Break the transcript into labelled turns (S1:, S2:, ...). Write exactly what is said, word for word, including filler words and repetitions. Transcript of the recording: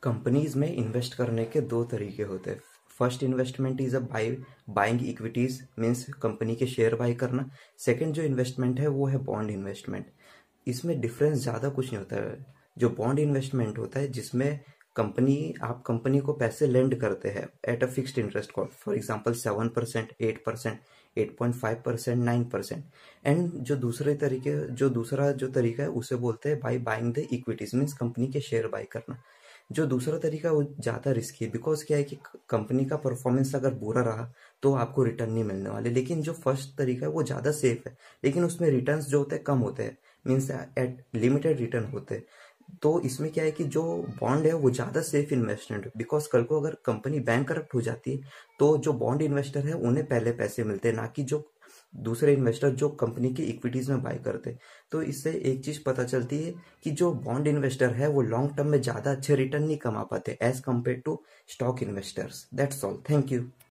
S1: Companies में invest करने के दो तरीके होते हैं। First investment is a by buying equities, means company के शेयर बाई करना। सेकंड जो इन्वेस्टमेंट है वो है बॉन्ड इन्वेस्टमेंट। इसमें डिफरेंस ज़्यादा कुछ नहीं होता है। जो बॉन्ड इन्वेस्टमेंट होता है जिसमें कंपनी आप कंपनी को पैसे लेंड करते हैं at a fixed interest cost, for example seven percent, eight percent, eight point five percent, nine percent. And जो दूसरे तरीके जो दूसरा जो तरीका है उसे बोलते हैं by buying the equities, means company के शेयर बाई करना। जो दूसरा तरीका है वो ज़्यादा रिस्की है, बिकॉज क्या है कि कंपनी का परफॉर्मेंस अगर बुरा रहा तो आपको रिटर्न नहीं मिलने वाले। लेकिन जो फर्स्ट तरीका है वो ज़्यादा सेफ है, लेकिन उसमें रिटर्न्स जो होते हैं कम होते हैं, मीन्स एट लिमिटेड रिटर्न होते हैं। तो इसमें क्या है कि जो बॉन्ड है वो ज़्यादा सेफ इन्वेस्टमेंट है, बिकॉज कल को अगर कंपनी बैंक करप्ट हो जाती है तो जो बॉन्ड इन्वेस्टर है उन्हें पहले पैसे मिलते हैं, ना कि जो दूसरे इन्वेस्टर जो कंपनी की इक्विटीज में बाय करते हैं। तो इससे एक चीज पता चलती है कि जो बॉन्ड इन्वेस्टर है वो लॉन्ग टर्म में ज्यादा अच्छे रिटर्न नहीं कमा पाते as compare to stock investors. That's all, thank you.